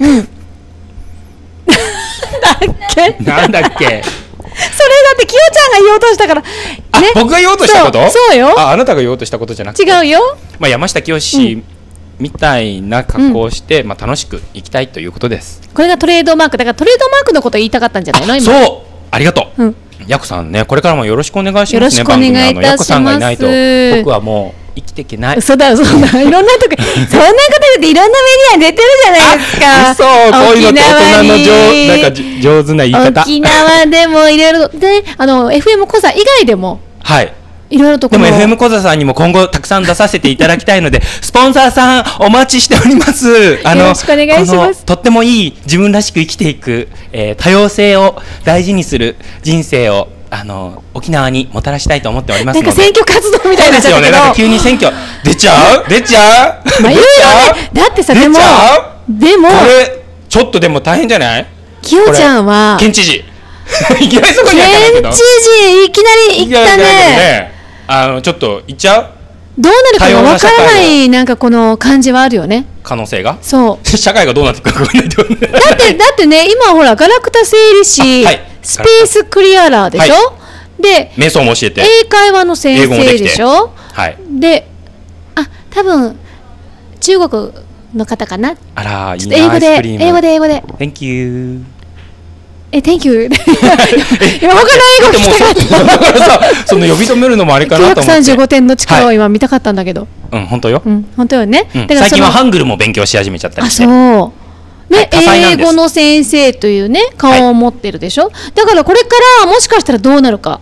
なんだっけそれだってきよちゃんが言おうとしたから、 僕が言おうとしたこと？ そうよ。 あなたが言おうとしたことじゃなくて違うよ。 山下清みたいな格好をして、楽しく生きたいということです。 これがトレードマークだから、トレードマークのこと言いたかったんじゃないの今。 そうありがとう、やこさんね、これからもよろしくお願いしますね。 よろしくお願いいたします。 やこさんがいないと僕はもう生きていけない。 嘘だいろんなとこそんなこと言っていろんなメディアに出てるじゃないですか。 嘘、こういうのって大人のなんか上手な言い方。 沖縄でもいろいろでFM 講座以外でもいろいろとでも FM 講座さんにも今後たくさん出させていただきたいのでスポンサーさんお待ちしております。よろしくお願いします。 とってもいい自分らしく生きていく、多様性を大事にする人生を沖縄にもたらしたいと思っておりますので。 なんか選挙活動みたいになっちゃったけど。 なんか急に選挙出ちゃうだってさ、でもこれちょっとでも大変じゃない？ きよちゃんは県知事いきなりそこに県知事いきなり行ったね。 ちょっだっちゃうどうなるかわからないなんかこの感じはあるよね。 可能性がそう社会がどうなっていくか分かんないってことね。 だってね今ほらガラクタ整理士、スペースクリアラーでしょ、で瞑想も教えて英会話の先生でしょ、で多分中国の方かな。 あらいいな。英語で Thank you Thank you 他の英語聞きたかった。 その呼び止めるのもあれかなと思って 935点の力を今見たかったんだけど。 本当よ。 本当よね。 最近はハングルも勉強し始めちゃったりして。 そうね、英語の先生というね顔を持ってるでしょ。だからこれからもしかしたらどうなるか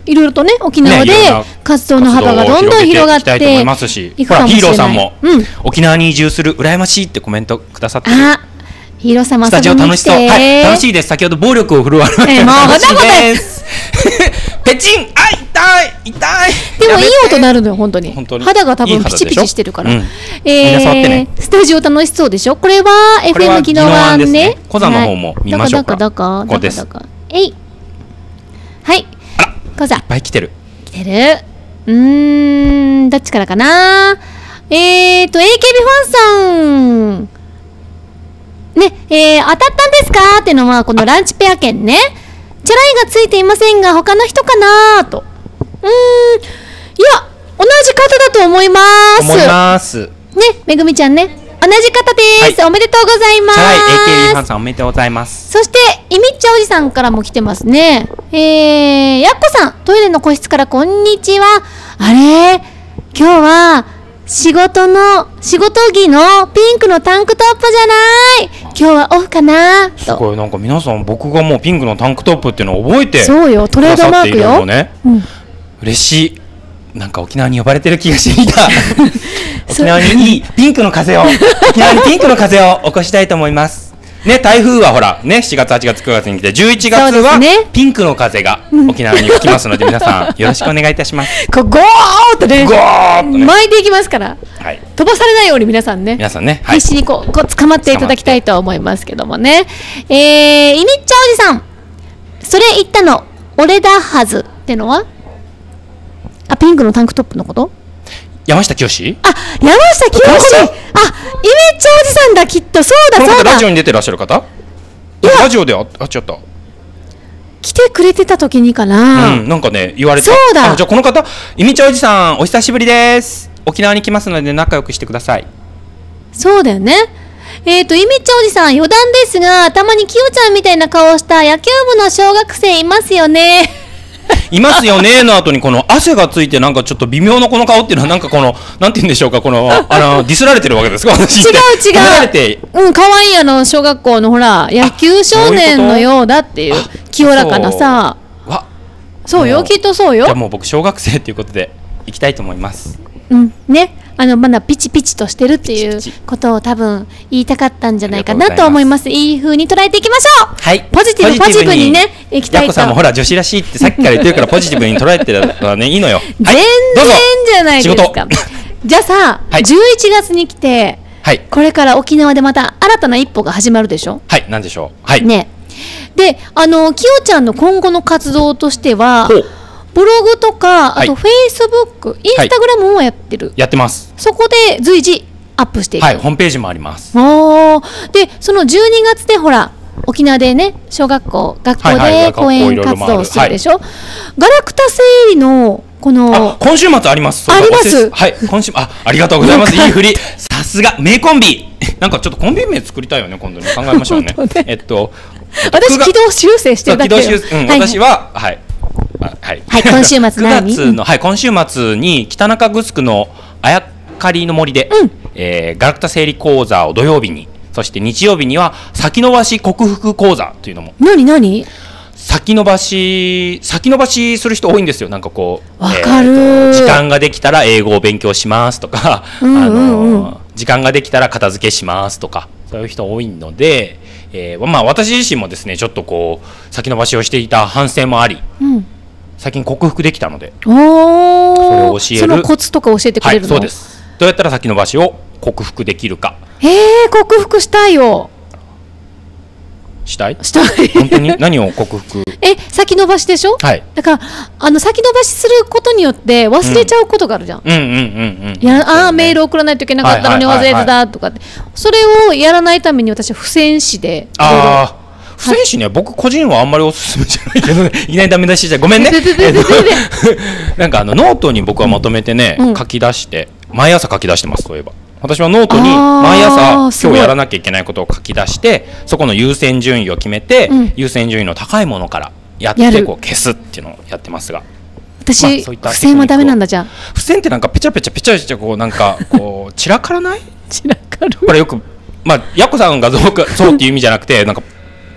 いろいろとね沖縄で活動の幅がどんどん広がっていくかもしれない。 ほらヒーローさんも、沖縄に移住する羨ましいってコメントくださってる。 ヒーロー様スタジオ楽しそう。はい、楽しいです。先ほど暴力を振るわれました。楽しいです。ペチン、あ、痛い、痛い。 でもいい音なるのよ、本当に。肌が多分ピチピチしてるから。スタジオ楽しそうでしょ。これは FM 宜野湾ね。 コザの方も見ましょうか。 ここです。えい。はい。コザ。いっぱい来てる。 来てる。どっちからかな。AKB ファンさん。ね、当たったんですかっていうのはこのランチペア券ね。チャラいがついていませんが他の人かなと。いや同じ方だと思います。ね、めぐみちゃんね、同じ方です、はい、おめでとうございます。 チャラい AKB ファンさんおめでとうございます。 そしていみっちゃおじさんからも来てますね。やっこさん、トイレの個室からこんにちは。あれ今日は仕事着のピンクのタンクトップじゃない。今日はオフかな。 すごい、なんか皆さん僕がもうピンクのタンクトップっていうのを覚えてそうよ、トレードマークよね。嬉しい。なんか沖縄に呼ばれてる気がしていた。沖縄にいいピンクの風を沖縄にピンクの風を起こしたいと思いますね。台風はほらね、7月8月9月に来て11月はピンクの風が沖縄に吹きますので、皆さんよろしくお願いいたします。 ゴーッとね、巻いていきますから、飛ばされないように皆さんね、必死にこう捕まっていただきたいと思いますけどもね。いみっちゃおじさん、それ言ったの俺だはずってのはピンクのタンクトップのこと？ 山下清？ 山下清？イメッチおじさんだ、きっと。そうだそうだ。 ラジオに出てらっしゃる方？ラジオで会っちゃった。 来てくれてた時にかな。 なんかね言われて。 そうだ。 じゃあこの方、イメッチおじさんお久しぶりです。沖縄に来ますので仲良くしてください。 そうだよね。イメッチおじさん、余談ですが、たまにきよちゃんみたいな顔をした野球部の小学生いますよね。 いますよねの後にこの汗がついてなんかちょっと微妙なこの顔っていうのはなんかこのなんて言うんでしょうか、このディスられてるわけですか？私違う可愛い小学校のほら野球少年のようだっていう清らかなさ。そうよ、きっとそうよ。 じゃあもう僕小学生っていうことで行きたいと思います。 ね、まだピチピチとしてるっていうことを多分言いたかったんじゃないかなと思います。いい風に捉えていきましょう。 はい。 ポジティブにね、いきたいと。 やっこさんもほら女子らしいってさっきから言ってるからポジティブに捉えてるのはねいいのよ。 全然じゃないですか。じゃあさ、11月に来て、これから沖縄でまた新たな一歩が始まるでしょ。 はい、なんでしょう。はい。 ね。で、きよちゃんの今後の活動としては。ブログとか、あとフェイスブック、インスタグラムもやってる。 やってます。 そこで随時アップしていく。 はい、ホームページもあります。 で、その12月でほら沖縄でね、学校で講演活動をするでしょ。ガラクタ整理のこの今週末あります。 あります。 はい、今週ありがとうございます。いい振り。さすが名コンビ。なんかちょっとコンビ名作りたいよね、今度ね。考えましょうね。 私軌道修正してるだけ。 私は今週末何 ？9月の今週末に北中城のあやかりの森でガラクタ整理講座を土曜日に、そして日曜日には先延ばし克服講座というのも。 何？ 先延ばしする人多いんですよ。なんかこうわかる。 時間ができたら英語を勉強しますとか、時間ができたら片付けしますとか、そういう人多いので、私自身もですねちょっとこう先延ばしをしていた反省もあり、最近克服できたので、それを教える。 そのコツとか教えてくれるの？ そうです。どうやったら先延ばしを克服できるか。 克服したいよ。 したい本当に何を克服？ 先延ばしでしょ。だから先延ばしすることによって忘れちゃうことがあるじゃん。メール送らないといけなかったのに忘れてたとかって、それをやらないために私は付箋紙で付箋紙ね、僕個人はあんまりおすすめじゃないけどね。いきなりダメ出しじゃごめんね。なんかノートに僕はまとめてね、書き出して毎朝書き出してます。そういえば私はノートに毎朝今日やらなきゃいけないことを書き出して、そこの優先順位を決めて、優先順位の高いものからやってこう消すっていうのをやってますが、 私付箋はダメなんだ。じゃあ付箋ってなんかペチャペチャこうなんかこう散らからない？ 散らかる。 これよくやこさんがそうっていう意味じゃなくて、なんか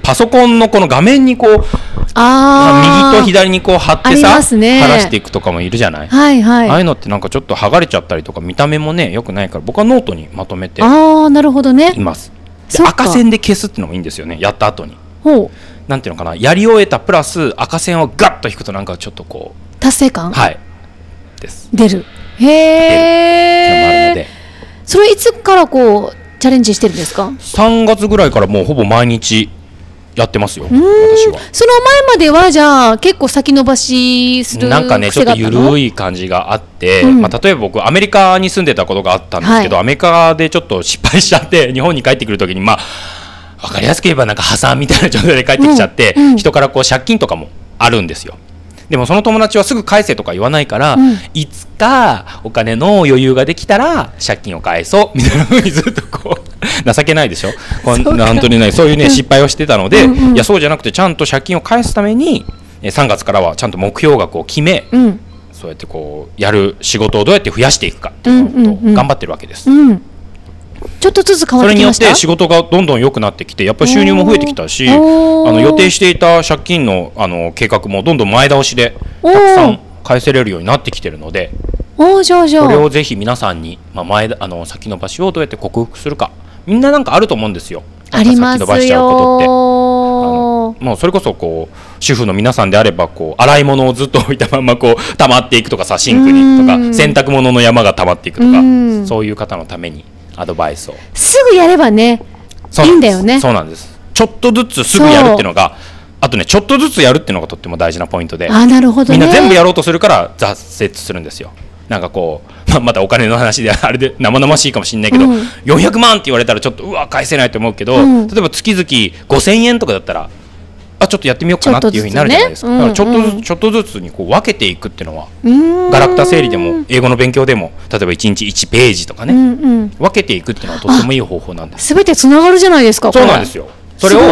パソコンのこの画面にこう右と左にこう貼ってさ、ね、貼らしていくとかもいるじゃない、 はいはい、 ああいうのってなんかちょっと剥がれちゃったりとか見た目もね良くないから、僕はノートにまとめてなるほどねいます。で赤線で消すっていうのもいいんですよね、やった後に。なんていうのかな、やり終えたプラス赤線をガッと引くとなんかちょっとこう達成感、 はいです出る。へえ。それいつからこうチャレンジしてるんですか ？3月ぐらいからもうほぼ毎日やってますよ、私は。 その前まではじゃあ結構先延ばしするなんかねちょっと緩い感じがあって、まあ、例えば僕アメリカに住んでたことがあったんですけど、アメリカでちょっと失敗しちゃって日本に帰ってくるときに、まあ分かりやすく言えばなんか破産みたいな状態で帰ってきちゃって、人からこう借金とかもあるんですよ。でもその友達はすぐ返せとか言わないから、いつかお金の余裕ができたら借金を返そうみたいな風にずっとこう情けないでしょ、本当にねそういうね失敗をしてたので、いやそうじゃなくてちゃんと借金を返すために3月からはちゃんと目標額を決め、そうやってこうやる仕事をどうやって増やしていくかっていうのを頑張ってるわけです。 ちょっとずつ変わってきました。 それによって仕事がどんどん良くなってきて、やっぱり収入も増えてきたし、予定していた借金の計画もどんどん前倒しでたくさん返せれるようになってきてるので、これをぜひ皆さんに、先延ばしをどうやって克服するか、みんななんかあると思うんですよ。 ありますよ。 先延ばしちゃうことって、もうそれこそこう主婦の皆さんであればこう洗い物をずっと置いたままこう溜まっていくとかさ、シンクにとか洗濯物の山が溜まっていくとか、そういう方のためにアドバイスをすぐやればねいいんだよね。 そうなんです。ちょっとずつすぐやるっていうのが、あとねちょっとずつやるっていうのがとっても大事なポイントで、 なるほどね、 みんな全部やろうとするから挫折するんですよ。なんかこう、またお金の話であれで生々しいかもしれないけど、400万って言われたらちょっとうわ返せないと思うけど、例えば月々5000円とかだったらちょっとやってみようかなっていうふうになるじゃないですか。だからちょっとずつにこう分けていくっていうのは、ガラクタ整理でも英語の勉強でも例えば1日1ページとかね、分けていくっていうのはとってもいい方法なんです。 全てつながるじゃないですか。 そうなんですよ。それを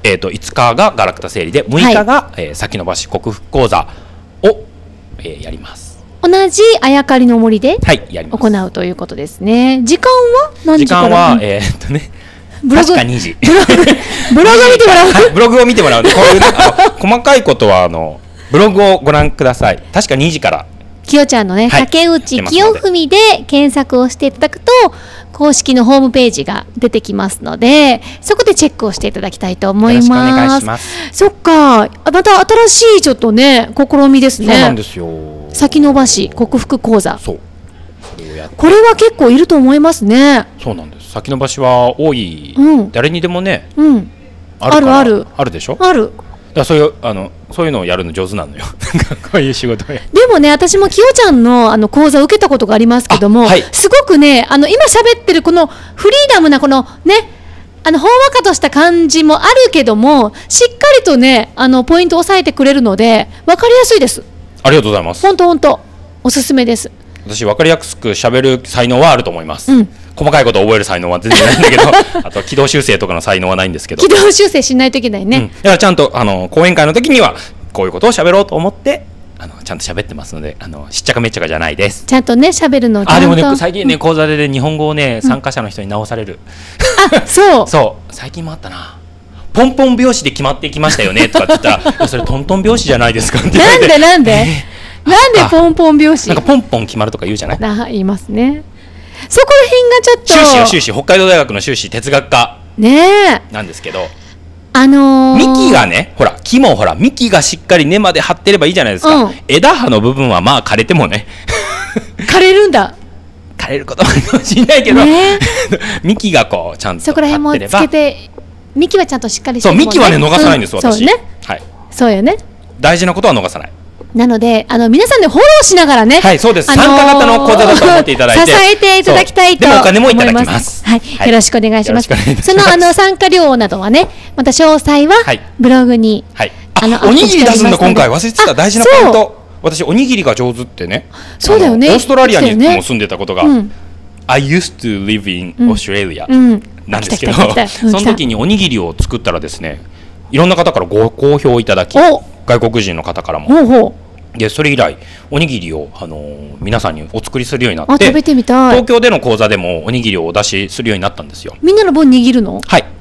5日がガラクタ整理で、6日が先延ばし克服講座をやります。 同じあやかりの森で行うということですね。時間は何時から？時間は確か2時。 ブログ見てもらう。 ブログを見てもらう。こういう細かいことはブログをご覧ください。確か2時から。 きよちゃんのね、竹内清文で検索をしていただくと公式のホームページが出てきますので、そこでチェックをしていただきたいと思います。よろしくお願いします。そっか、また新しいちょっとね試みですね。 そうなんですよ。 先延ばし克服講座。そう。これは結構いると思いますね。 そうなんです。先延ばしは多い、誰にでもね、 あるでしょ。 ある。 だそういうのをやるの上手なのよ。こういう仕事を。でもね、私もきよちゃんの講座を受けたことがありますけども、すごくね今喋ってるこのフリーダムなこのねほんわかとした感じもあるけども、しっかりとねポイントを押さえてくれるので分かりやすいです。 ありがとうございます。 本当おすすめです。 私分かりやすく喋る才能はあると思います。細かいことを覚える才能は全然ないんだけどあと軌道修正とかの才能はないんですけど、 軌道修正しないといけないね。 だからちゃんと講演会の時にはこういうことを喋ろうと思ってちゃんと喋ってますので、しっちゃかめっちゃかじゃないです。 ちゃんとね喋るのをちゃんと。 でもね最近ね講座でね日本語をね参加者の人に直される。そう最近もあったな。ポンポン拍子で決まってきましたよねとかって言ったらそれトントン拍子じゃないですかって言われて。 なんでポンポン拍子。 なんかポンポン決まるとか言うじゃない。 言いますね。そこら辺がちょっと修士北海道大学の修士哲学科なんですけど、幹がね木も幹がしっかり根まで張ってればいいじゃないですか。枝葉の部分はまあ枯れてもね枯れるんだ。 枯れることもあるかもしれないけど、幹がこうちゃんとそこら辺もつけて、幹はちゃんとしっかりしてるもんね。そう、幹はね逃さないんです、私。 そうよね。 大事なことは逃さない。 なので皆さんでフォローしながらね、 そうです。参加型の講座だと思っていただいて、 支えていただきたいと思います。 でもお金もいただきます。 よろしくお願いします。その参加料などはね、また詳細はブログにおにぎり出すんだ今回忘れてた大事なポイント。私おにぎりが上手ってね。 そうだよね。 オーストラリアにも住んでたことが、I used to live in Australia なんですけど、その時におにぎりを作ったらですね、いろんな方からご好評いただき、外国人の方からも。でそれ以来おにぎりを皆さんにお作りするようになって、 食べてみたい。 東京での講座でもおにぎりをお出しするようになったんですよ。 みんなの分握るの？ はい。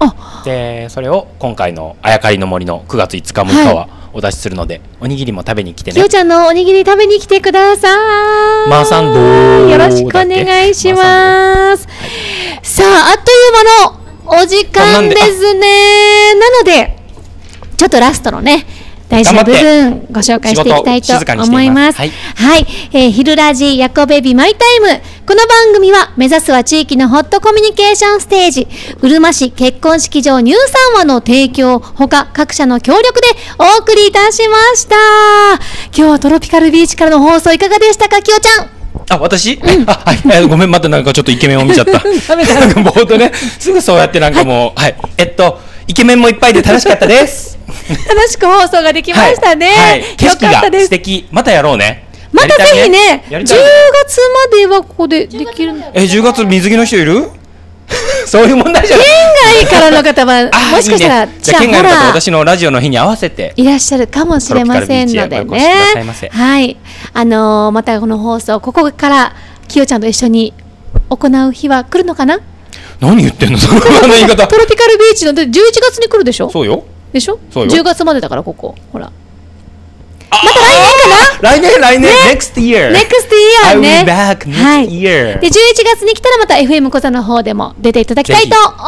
でそれを今回のあやかりの森の9月5日6日はお出しするので、おにぎりも食べに来てね。 きよちゃんのおにぎり食べに来てください。 マーサンドーよろしくお願いします。さあ、あっという間のお時間ですね。なのでちょっとラストのね大事な部分ご紹介していきたいと思います。はい、ひるラジヤコベビマイタイム。この番組は目指すは地域のホットコミュニケーションステージうるま市結婚式場ニューサンワの提供ほか各社の協力でお送りいたしました。今日はトロピカルビーチからの放送いかがでしたか、きよちゃん。 あ、私、はい、ごめん、またなんかちょっとイケメンを見ちゃった。なんかぼーっとね、すぐそうやってなんかもう、はい、イケメンもいっぱいで楽しかったです。 楽しく放送ができましたね。 はい、景色が素敵。またやろうね。 またぜひね、10月まではここでできる。 10月水着の人いる？そういう問題じゃない。 県外からの方はもしかしたらじゃあ県外の方私のラジオの日に合わせていらっしゃるかもしれませんのでね。はい、またこの放送ここからきよちゃんと一緒に行う日は来るのかな？ 何言ってんのその言い方。 トロピカルビーチの11月に来るでしょ？ そうよ。 でしょ ？10 月までだからここほら。 また来年かな？来年 next year ね。 I will be back next year。 で11月に来たらまた FM コザの方でも出ていただきたいと思います。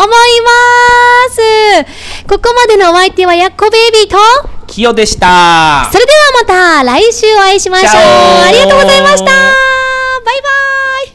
ここまでのお相手はやっこベイビーときよでした。 それではまた来週お会いしましょう。ありがとうございました。バイバイ。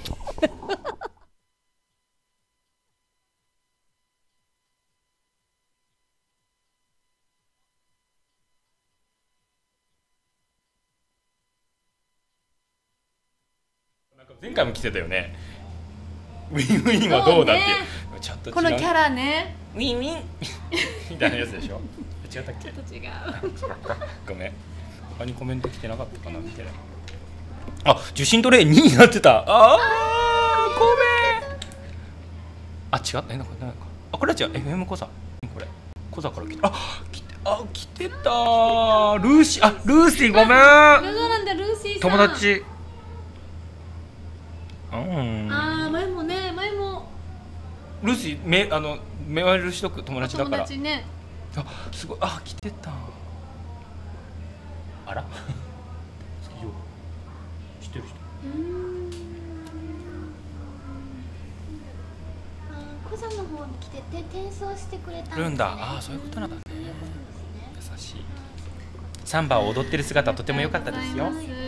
前回も来てたよね。ウィンウィンはどうだっていう。ちょっと違う。 このキャラね。 ウィンウィンみたいなやつでしょ。違ったっけ？ ちょっと違う。 ごめん。他にコメント来てなかったかなみたいな。あ、受信トレイ2になってた。ああ、ごめん。あ、違った。なんかあ、これは違う。FM コザ。これコザから来て。来てた。ルーシーごめん。 そうなんだ、ルーシーさん。 友達。 前もルーシーメールしとく友達だから。 友達ね。 すごい来てた。あら知ってる人。 コザの方に来てて転送してくれたんだ。そういうことなんだね。優しい。サンバを踊ってる姿とても良かったですよ。